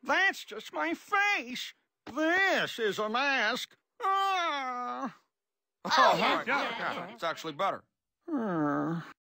That's just my face. This is a mask. Ah. Oh, yeah. It's actually better.